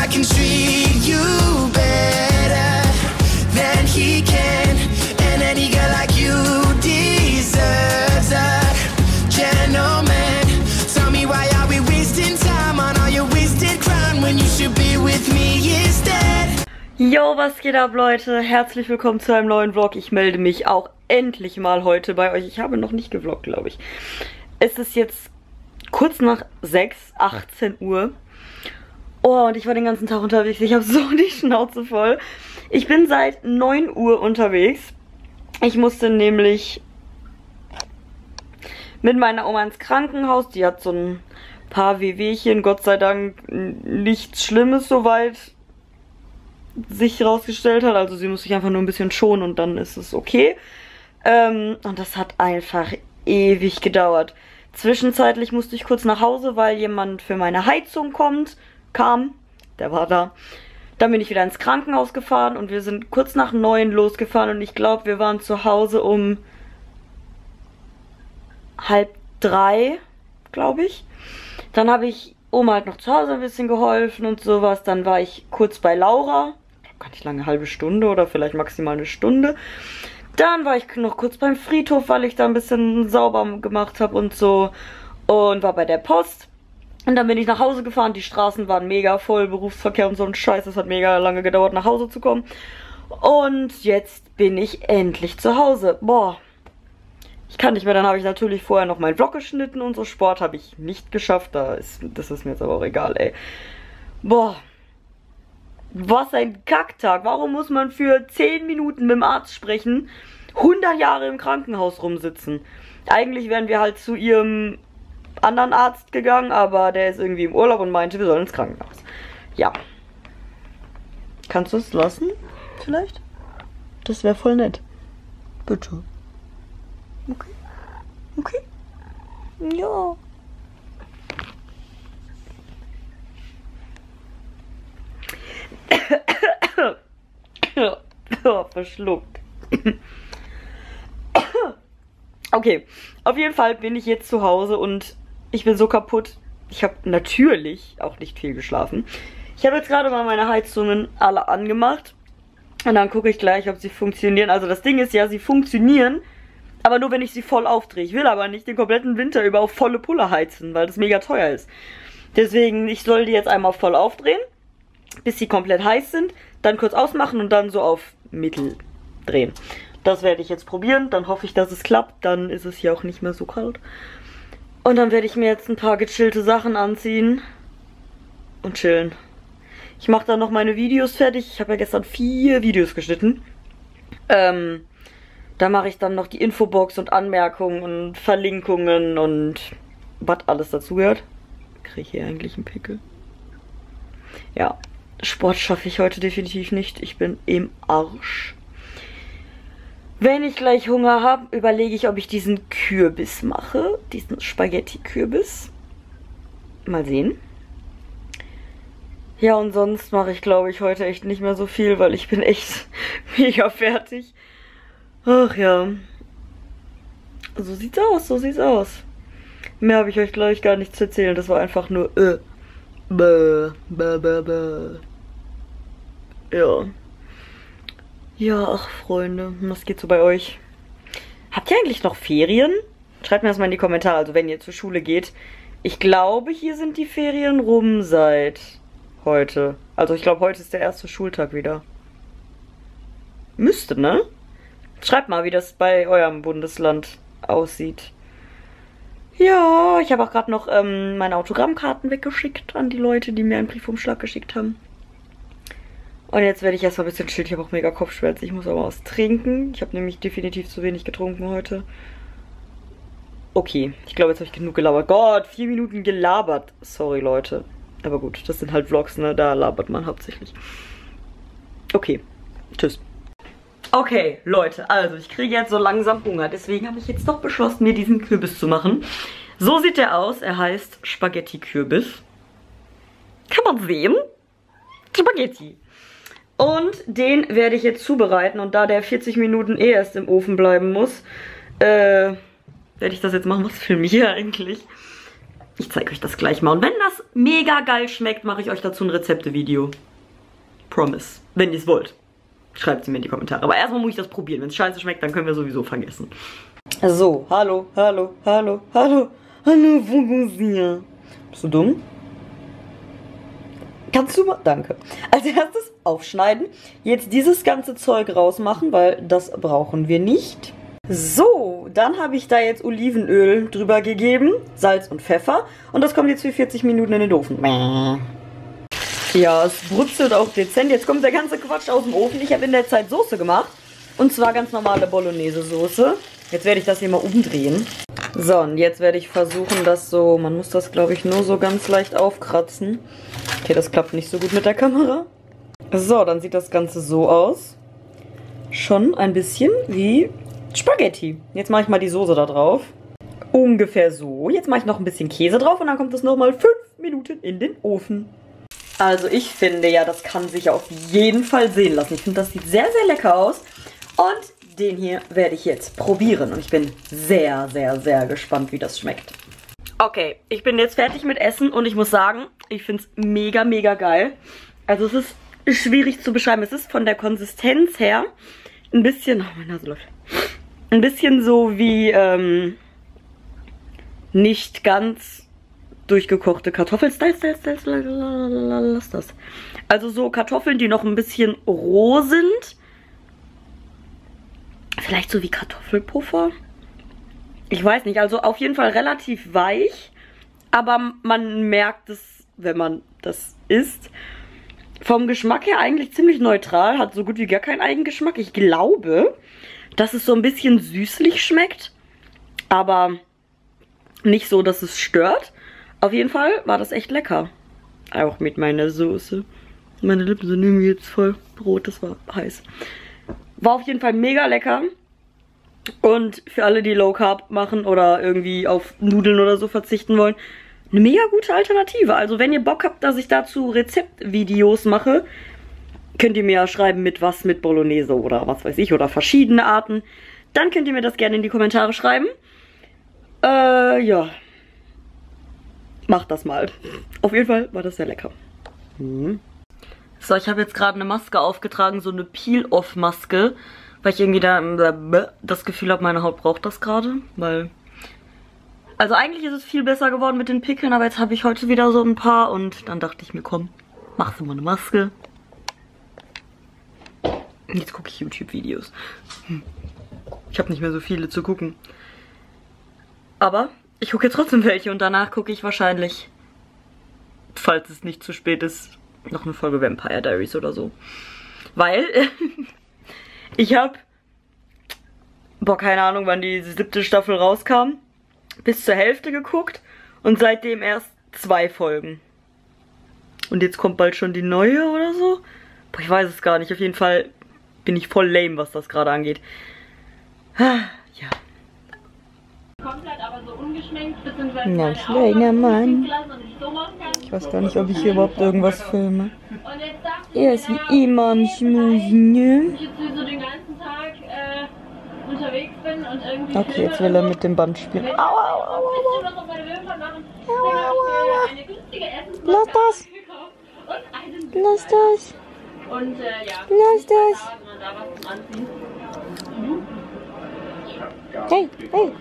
can treat you better than he can. And any girl like you deserves a gentleman. Tell me why are we wasting time on all your wasted crown when you should be with me instead. Yo, was geht ab, Leute? Herzlich willkommen zu einem neuen Vlog. Ich melde mich auch endlich mal heute bei euch. Ich habe noch nicht gevloggt, glaube ich. Es ist jetzt kurz nach 6, 18 Uhr. Oh, und ich war den ganzen Tag unterwegs. Ich habe so die Schnauze voll. Ich bin seit 9 Uhr unterwegs. Ich musste nämlich mit meiner Oma ins Krankenhaus. Die hat so ein paar Wehwehchen. Gott sei Dank nichts Schlimmes soweit sich herausgestellt hat. Also sie muss sich einfach nur ein bisschen schonen und dann ist es okay. Und das hat einfach ewig gedauert. Zwischenzeitlich musste ich kurz nach Hause, weil jemand für meine Heizung kam. Der war da. Dann bin ich wieder ins Krankenhaus gefahren und wir sind kurz nach 9 losgefahren und ich glaube, wir waren zu Hause um 2:30, glaube ich. Dann habe ich Oma halt noch zu Hause ein bisschen geholfen und sowas. Dann war ich kurz bei Laura. Gar nicht lange, eine halbe Stunde oder vielleicht maximal eine Stunde. Dann war ich noch kurz beim Friedhof, weil ich da ein bisschen sauber gemacht habe und so. Und war bei der Post. Und dann bin ich nach Hause gefahren. Die Straßen waren mega voll, Berufsverkehr und so ein Scheiß. Es hat mega lange gedauert, nach Hause zu kommen. Und jetzt bin ich endlich zu Hause. Boah. Ich kann nicht mehr, dann habe ich natürlich vorher noch meinen Vlog geschnitten und so. Sport habe ich nicht geschafft. Das ist mir jetzt aber auch egal, ey. Boah. Was ein Kacktag. Warum muss man für 10 Minuten mit dem Arzt sprechen, 100 Jahre im Krankenhaus rumsitzen? Eigentlich wären wir halt zu ihrem anderen Arzt gegangen, aber der ist irgendwie im Urlaub und meinte, wir sollen ins Krankenhaus. Ja. Kannst du es lassen? Vielleicht? Das wäre voll nett. Bitte. Okay. Okay. Ja. Oh, verschluckt. Okay, auf jeden Fall bin ich jetzt zu Hause und ich bin so kaputt. Ich habe natürlich auch nicht viel geschlafen. Ich habe jetzt gerade mal meine Heizungen alle angemacht. Und dann gucke ich gleich, ob sie funktionieren. Also das Ding ist ja, sie funktionieren, aber nur wenn ich sie voll aufdrehe. Ich will aber nicht den kompletten Winter über auf volle Pulle heizen, weil das mega teuer ist. Deswegen, ich soll die jetzt einmal voll aufdrehen, bis sie komplett heiß sind. Dann kurz ausmachen und dann so auf Mittel drehen. Das werde ich jetzt probieren. Dann hoffe ich, dass es klappt. Dann ist es hier auch nicht mehr so kalt. Und dann werde ich mir jetzt ein paar gechillte Sachen anziehen und chillen. Ich mache dann noch meine Videos fertig. Ich habe ja gestern 4 Videos geschnitten. Da mache ich dann noch die Infobox und Anmerkungen und Verlinkungen und was alles dazugehört. Kriege ich hier eigentlich einen Pickel? Ja, Sport schaffe ich heute definitiv nicht. Ich bin im Arsch. Wenn ich gleich Hunger habe, überlege ich, ob ich diesen Kürbis mache. Diesen Spaghetti-Kürbis. Mal sehen. Ja, und sonst mache ich, glaube ich, heute echt nicht mehr so viel, weil ich bin echt mega fertig. Ach ja. So sieht's aus, so sieht's aus. Mehr habe ich euch, glaube ich, gar nicht zu erzählen. Das war einfach nur Ja. Ja, ach Freunde, was geht so bei euch? Habt ihr eigentlich noch Ferien? Schreibt mir das mal in die Kommentare, also wenn ihr zur Schule geht. Ich glaube, hier sind die Ferien rum seit heute. Also ich glaube, heute ist der erste Schultag wieder. Müsste, ne? Schreibt mal, wie das bei eurem Bundesland aussieht. Ja, ich habe auch gerade noch meine Autogrammkarten weggeschickt an die Leute, die mir einen Briefumschlag geschickt haben. Und jetzt werde ich erstmal ein bisschen chillen. Ich habe auch mega Kopfschmerzen. Ich muss aber was trinken. Ich habe nämlich definitiv zu wenig getrunken heute. Okay, ich glaube, jetzt habe ich genug gelabert. Gott, 4 Minuten gelabert. Sorry, Leute. Aber gut, das sind halt Vlogs, ne? Da labert man hauptsächlich. Okay, tschüss. Okay, Leute, also ich kriege jetzt so langsam Hunger. Deswegen habe ich jetzt doch beschlossen, mir diesen Kürbis zu machen. So sieht der aus. Er heißt Spaghetti-Kürbis. Kann man sehen? Spaghetti. Und den werde ich jetzt zubereiten. Und da der 40 Minuten erst im Ofen bleiben muss, werde ich das jetzt machen. Was filme ich hier eigentlich? Ich zeige euch das gleich mal. Und wenn das mega geil schmeckt, mache ich euch dazu ein Rezepte-Video. Promise. Wenn ihr es wollt. Schreibt es mir in die Kommentare. Aber erstmal muss ich das probieren. Wenn es scheiße schmeckt, dann können wir sowieso vergessen. So, hallo, hallo, hallo, hallo, hallo, Fokussier. Bist du dumm? Kannst du mal? Danke. Als erstes aufschneiden. Jetzt dieses ganze Zeug rausmachen, weil das brauchen wir nicht. So, dann habe ich da jetzt Olivenöl drüber gegeben, Salz und Pfeffer. Und das kommt jetzt für 40 Minuten in den Ofen. Ja, es brutzelt auch dezent. Jetzt kommt der ganze Quatsch aus dem Ofen. Ich habe in der Zeit Soße gemacht. Und zwar ganz normale Bolognese-Soße. Jetzt werde ich das hier mal umdrehen. So, und jetzt werde ich versuchen, das so... Man muss das, glaube ich, nur so ganz leicht aufkratzen. Okay, das klappt nicht so gut mit der Kamera. So, dann sieht das Ganze so aus. Schon ein bisschen wie Spaghetti. Jetzt mache ich mal die Soße da drauf. Ungefähr so. Jetzt mache ich noch ein bisschen Käse drauf und dann kommt das nochmal 5 Minuten in den Ofen. Also ich finde ja, das kann sich auf jeden Fall sehen lassen. Ich finde, das sieht sehr, sehr lecker aus. Und den hier werde ich jetzt probieren. Und ich bin sehr, sehr, sehr gespannt, wie das schmeckt. Okay, ich bin jetzt fertig mit Essen und ich muss sagen, ich finde es mega, mega geil. Also es ist schwierig zu beschreiben. Es ist von der Konsistenz her ein bisschen... Oh, meine Nase läuft. Ein bisschen so wie nicht ganz durchgekochte Kartoffeln. Lass das. Also so Kartoffeln, die noch ein bisschen roh sind. Vielleicht so wie Kartoffelpuffer. Ich weiß nicht, also auf jeden Fall relativ weich. Aber man merkt es, wenn man das isst. Vom Geschmack her eigentlich ziemlich neutral. Hat so gut wie gar keinen Eigengeschmack. Ich glaube, dass es so ein bisschen süßlich schmeckt. Aber nicht so, dass es stört. Auf jeden Fall war das echt lecker. Auch mit meiner Soße. Meine Lippen sind irgendwie jetzt voll rot, das war heiß. War auf jeden Fall mega lecker. Und für alle, die Low Carb machen oder irgendwie auf Nudeln oder so verzichten wollen, eine mega gute Alternative. Also wenn ihr Bock habt, dass ich dazu Rezeptvideos mache, könnt ihr mir ja schreiben, mit was, mit Bolognese oder was weiß ich, oder verschiedene Arten. Dann könnt ihr mir das gerne in die Kommentare schreiben. Ja. Macht das mal. Auf jeden Fall war das sehr lecker. So, ich habe jetzt gerade eine Maske aufgetragen, so eine Peel-Off-Maske, weil ich irgendwie da das Gefühl habe, meine Haut braucht das gerade, weil... Also eigentlich ist es viel besser geworden mit den Pickeln, aber jetzt habe ich heute wieder so ein paar und dann dachte ich mir, komm, machst du mal eine Maske. Jetzt gucke ich YouTube-Videos. Ich habe nicht mehr so viele zu gucken. Aber ich gucke jetzt trotzdem welche und danach gucke ich wahrscheinlich, falls es nicht zu spät ist, noch eine Folge Vampire Diaries oder so. Weil ich habe, keine Ahnung, wann die 7. Staffel rauskam, bis zur Hälfte geguckt und seitdem erst 2 Folgen. Und jetzt kommt bald schon die neue oder so? Boah, ich weiß es gar nicht. Auf jeden Fall bin ich voll lame, was das gerade angeht. Ja. Komplett, aber so ungeschminkt, beziehungsweise Ja, schläger Mann. Ich weiß gar nicht, ob ich hier überhaupt irgendwas filme. Er ist wie immer am Schmusen, ne? Ich jetzt so den ganzen Tag unterwegs bin und irgendwie... Okay, jetzt will er mit dem Band spielen. Au, au, au, au. Lass das! Lass das! Und ja, Lass das! da was zum Anziehen. Hey, hey!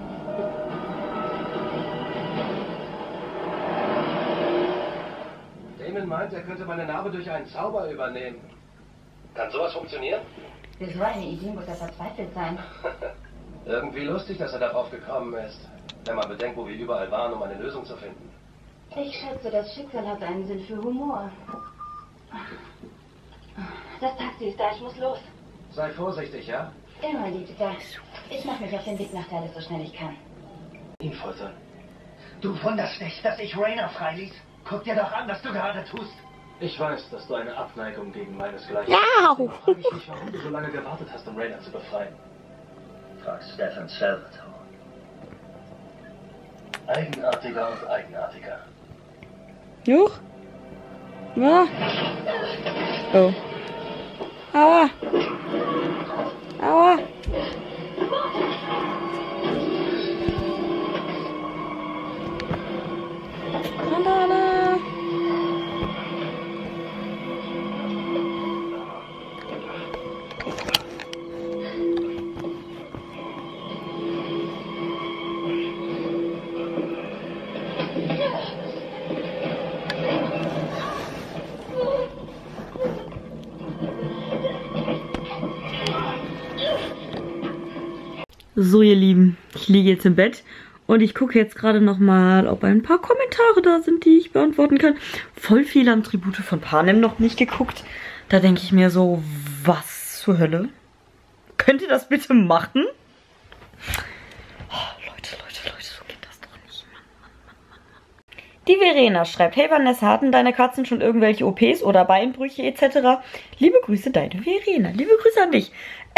Damon meint, er könnte meine Narbe durch einen Zauber übernehmen. Kann sowas funktionieren? Das war eine Idee, muss er verzweifelt sein. Irgendwie lustig, dass er darauf gekommen ist. Wenn man bedenkt, wo wir überall waren, um eine Lösung zu finden. Ich schätze, das Schicksal hat einen Sinn für Humor. Das Taxi ist da, ich muss los. Sei vorsichtig, ja? Immer, Liebster. Ich mache mich auf den Weg nach Dallas, so schnell ich kann. Ihn foltern. Du wunderst dich, dass ich Rainer freiließ? Guck dir doch an, was du gerade tust. Ich weiß, dass du eine Abneigung gegen meinesgleichen Ja. hast. Ich frage mich, warum du so lange gewartet hast, um Rainer zu befreien. Frag Stefan Salvatore. Eigenartiger und eigenartiger. Juch? Ja. Oh. Aua. Aua. So, ihr Lieben, ich liege jetzt im Bett und ich gucke jetzt gerade nochmal, ob ein paar Kommentare da sind, die ich beantworten kann. Voll viele haben Tribute von Panem noch nicht geguckt. Da denke ich mir so, was zur Hölle? Könnt ihr das bitte machen? Oh, Leute, so geht das doch nicht. Mann. Die Verena schreibt, hey Vanessa, hatten deine Katzen schon irgendwelche OPs oder Beinbrüche etc.? Liebe Grüße, deine Verena. Liebe Grüße an dich.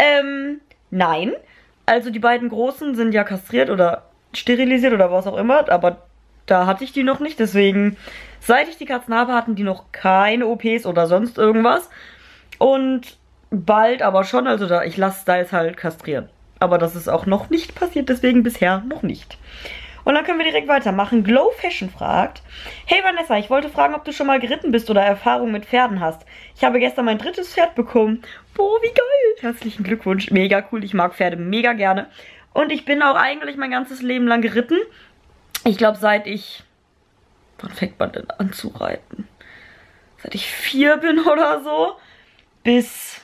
Nein. Also die beiden Großen sind ja kastriert oder sterilisiert oder was auch immer, aber da hatte ich die noch nicht. Deswegen, seit ich die Katzen habe, hatten die noch keine OPs oder sonst irgendwas. Und bald aber schon, also ich lasse da jetzt halt kastrieren. Aber das ist auch noch nicht passiert, deswegen bisher noch nicht. Und dann können wir direkt weitermachen. Glow Fashion fragt, hey Vanessa, ich wollte fragen, ob du schon mal geritten bist oder Erfahrung mit Pferden hast. Ich habe gestern mein 3. Pferd bekommen. Boah, wie geil. Herzlichen Glückwunsch. Mega cool. Ich mag Pferde mega gerne. Und ich bin auch eigentlich mein ganzes Leben lang geritten. Ich glaube, wann fängt man denn an zu reiten? Seit ich 4 bin oder so. Bis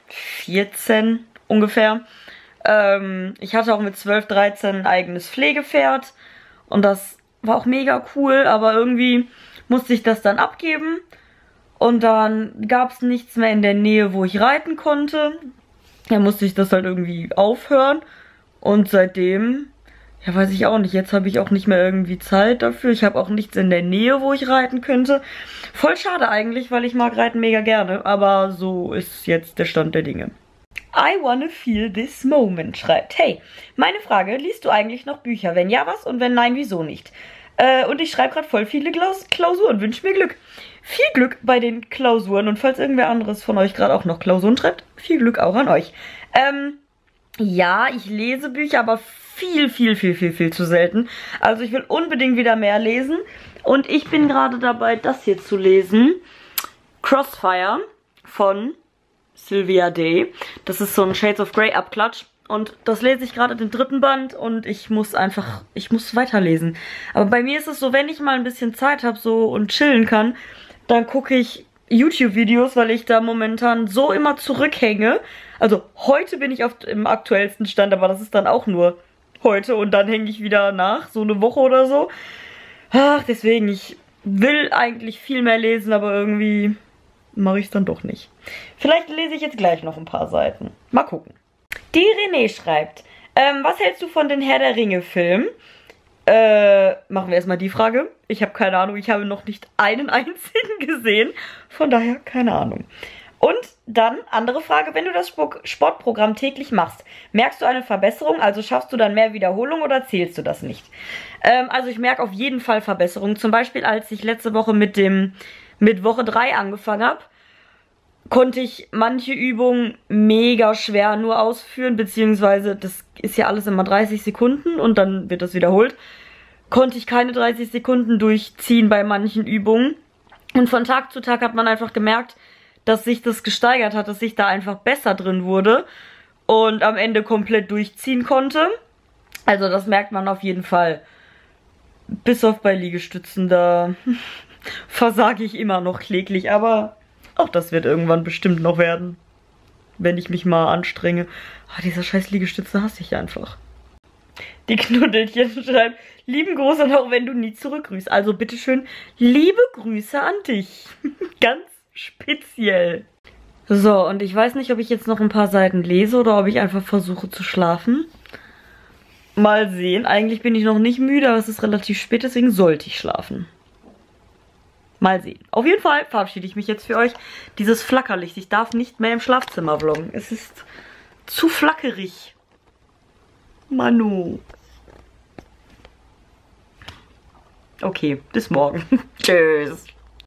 14 ungefähr. Ich hatte auch mit 12, 13 ein eigenes Pflegepferd. Und das war auch mega cool, aber irgendwie musste ich das dann abgeben. Und dann gab es nichts mehr in der Nähe, wo ich reiten konnte. Dann musste ich das halt irgendwie aufhören. Und seitdem, ja weiß ich auch nicht, jetzt habe ich auch nicht mehr irgendwie Zeit dafür. Ich habe auch nichts in der Nähe, wo ich reiten könnte. Voll schade eigentlich, weil ich mag Reiten mega gerne. Aber so ist jetzt der Stand der Dinge. I wanna feel this moment schreibt, hey, meine Frage, liest du eigentlich noch Bücher? Wenn ja, was? Und wenn nein, wieso nicht? Und ich schreibe gerade voll viele Klausuren, wünsche mir Glück. Viel Glück bei den Klausuren und falls irgendwer anderes von euch gerade auch noch Klausuren schreibt, viel Glück auch an euch. Ja, ich lese Bücher, aber viel zu selten. Also ich will unbedingt wieder mehr lesen und ich bin gerade dabei, das hier zu lesen. Crossfire von Sylvia Day. Das ist so ein Shades of Grey Abklatsch. Und das lese ich gerade den 3. Band und ich muss weiterlesen. Aber bei mir ist es so, wenn ich mal ein bisschen Zeit habe so und chillen kann, dann gucke ich YouTube-Videos, weil ich da momentan so immer zurückhänge. Also heute bin ich im aktuellsten Stand, aber das ist dann auch nur heute und dann hänge ich wieder nach, so eine Woche oder so. Ach, deswegen, ich will eigentlich viel mehr lesen, aber irgendwie mache ich es dann doch nicht. Vielleicht lese ich jetzt gleich noch ein paar Seiten. Mal gucken. Die René schreibt, was hältst du von den Herr der Ringe Filmen? Machen wir erstmal die Frage. Ich habe keine Ahnung, ich habe noch nicht einen einzigen gesehen. Von daher keine Ahnung. Und dann, andere Frage, wenn du das Sportprogramm täglich machst, merkst du eine Verbesserung? Also schaffst du dann mehr Wiederholung oder zählst du das nicht? Also ich merke auf jeden Fall Verbesserungen. Zum Beispiel, als ich letzte Woche mit Woche 3 angefangen habe, konnte ich manche Übungen mega schwer nur ausführen, beziehungsweise das ist ja alles immer 30 Sekunden und dann wird das wiederholt. Konnte ich keine 30 Sekunden durchziehen bei manchen Übungen. Und von Tag zu Tag hat man einfach gemerkt, dass sich das gesteigert hat, dass ich da einfach besser drin wurde und am Ende komplett durchziehen konnte. Also das merkt man auf jeden Fall. Bis auf bei Liegestützen, da versage ich immer noch kläglich, aber auch das wird irgendwann bestimmt noch werden, wenn ich mich mal anstrenge. Oh, dieser scheiß Liegestütze hasse ich einfach. Die Knuddelchen schreibt, lieben Gruß und auch wenn du nie zurückgrüßt. Also bitteschön, liebe Grüße an dich. Ganz speziell. So, und ich weiß nicht, ob ich jetzt noch ein paar Seiten lese oder ob ich einfach versuche zu schlafen. Mal sehen. Eigentlich bin ich noch nicht müde, aber es ist relativ spät, deswegen sollte ich schlafen. Mal sehen. Auf jeden Fall verabschiede ich mich jetzt für euch. Dieses Flackerlicht. Ich darf nicht mehr im Schlafzimmer vloggen. Es ist zu flackerig. Manu. Okay, bis morgen. Tschüss.